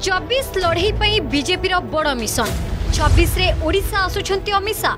24 लड़ई बीजेपी बड़ मिशन 26 रे ओडिशा आसुछंती अमित शाह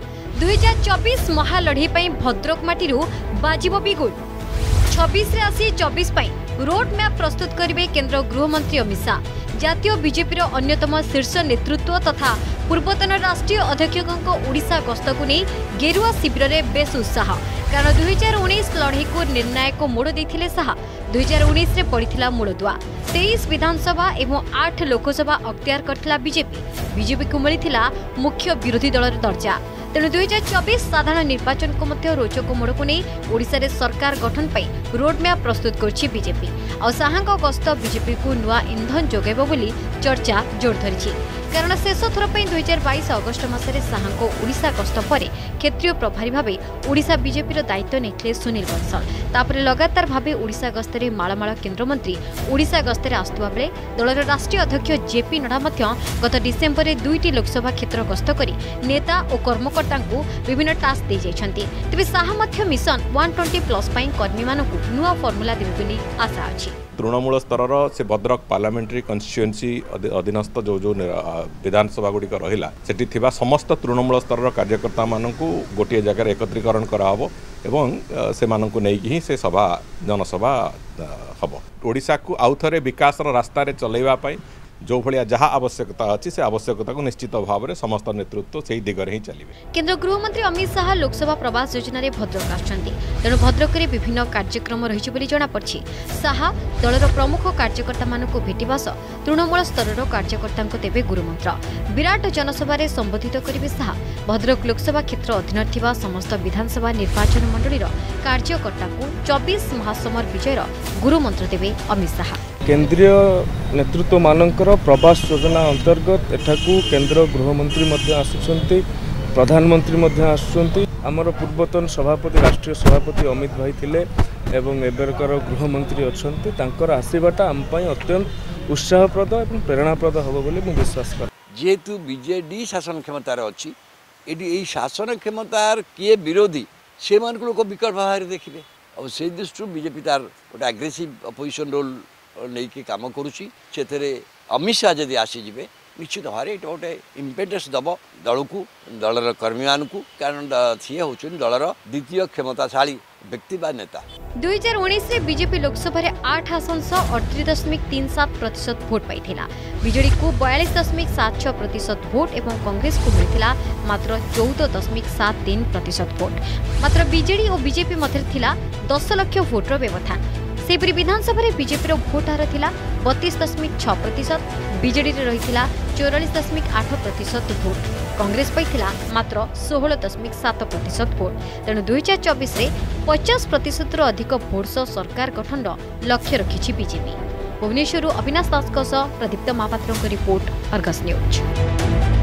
2024 महालड़ई भद्रक माटी बाजिबो बिगुल 26 रे आसी 24 रोड मैप प्रस्तुत करेंगे केंद्र गृहमंत्री अमित शाह। जातीय बीजेपी अन्यतम शीर्ष नेतृत्व तथा पूर्वतन राष्ट्रीय अध्यक्षों ओडिशा गस्त को नहीं गेरुआ शिविर में बेस उत्साह कारण 2019 लड़ई को निर्णायक मोड़ देते शाह 2019 में पड़ा मूलदुआ 23 विधानसभा एवं 8 लोकसभा अख्तियार करथिला बीजेपी को मिलता मुख्य विरोधी दल दर्जा। तेणु 2024 साधारण निर्वाचन को मध्य रोचक मोड़ को नहीं ओडिशा रे सरकार गठन पर रोडमैप प्रस्तुत करछि बीजेपी और शाहांक गस्त बीजेपी को नुआ इंधन जोगेबो बोली चर्चा जोर धरिछि कारण शेष थर 2022 अगस्ट मासरे शाहांक ओडिशा गस्त पर क्षेत्रीय प्रभारी भावे ओडिशा बीजेपी दायित्व नेइथिले सुनील बंसल। तापरे लगातार भावे ओडिशा गस्तरे माळमाळ केन्द्रमंत्री ओडिशा गस्तरे आस्तुवा बेले दलर राष्ट्रीय अध्यक्ष जेपी नड्डा मध्य गत डिसेम्बर में 2टी लोकसभा क्षेत्र गस्त करी नेता और कर्मकर्ता विभिन्न टास्क दे जाइछन्ति। तेबे शाह मध्य मिशन 120+ पई कर्मी मानकु नुआ फॉर्मूला देबे बोली आशा अछि। तृणमूल स्तर से भद्रक पार्लियामेंट्री कन्स्टिट्युएन्सी अधीनस्थ जो विधानसभा गुड़िक रहा सेठी थिबा समस्त तृणमूल स्तर कार्यकर्ता मानकु गोटे जगह एकत्रीकरण कराहबो एवं से मानकु नेकी ही से सभा जनसभा हबो। ओडिशा को आउ थरे विकास रास्ता रे चलैबा पई जो भाया जहाँ आवश्यकता अच्छी से आवश्यकता को निश्चित भाव में समस्त नेतृत्व से दिगरे ही चलिए। केंद्र गृहमंत्री अमित शाह लोकसभा प्रवास योजना रे भद्रक आछंती तेणु भद्रक रे विभिन्न कार्यक्रम रही बोली जना पड़छि। शाह दलर प्रमुख कार्यकर्ता मानक भेटिबा सह तृणमूल स्तर कार्यकर्ता देवे गुरुमंत्र विराट जनसभा रे संबोधित करिवे शाह। भद्रक लोकसभा क्षेत्र अधीन थिबा समस्त विधानसभा निर्वाचन मंडलीर कार्यकर्ता को 24 महासमर विजयर गुरुमंत्र देवे अमित शाह। केंद्रीय नेतृत्व मानकर प्रवास योजना अंतर्गत एठाकू केंद्र गृहमंत्री आसुचंती प्रधानमंत्री आसुचंती आमर पूर्वतन सभापति राष्ट्रीय सभापति अमित भाई थिले एवं एबरकर गृहमंत्री अच्छंती तांकर आसीबाटा आम पई अत्यंत उत्साहप्रद एवं प्रेरणाप्रद हबो बोली मु विश्वास कर। जेहेतु बीजेडी शासन क्षमतार अच्छी एटी शासन क्षमतार किए विरोधी से मान लोक विकल्प भाव देखिए और से दृष्टि बीजेपी तार गोटे आग्रेसिव अपोजिशन रोल नहीं कम करुँची अमित शाह जदि आसीजे निश्चित भाव में गोटे इम्पेटस दब दल को दलर कर्मी मान कारण सी हूँ दलर द्वितीय क्षमताशाली व्यक्ति बा नेता। 2019 रे बीजेपी लोकसभा 8 आसन 38.37% भोट पाइथिला। बीजेडी को 42.76% भोट एवं कांग्रेस को मिलथिला मात्र 14.73% भोट। मात्र बीजेडी और बीजेपी मध्य थिला 10 लाख भोटर व्यवधान। सेपरी विधानसभा बीजेपी भोट हार थिला 32.6%, बीजेडी रही 44.8% भोट, कांग्रेस पाइथिला मात्र 16.7% भोट। तेणु 2024 रे 50% अधिक भोट सह सरकार गठन लक्ष्य रखिछि BJP. Bhubaneswar Avinash Das Pradipta Mohapatra report Argus news.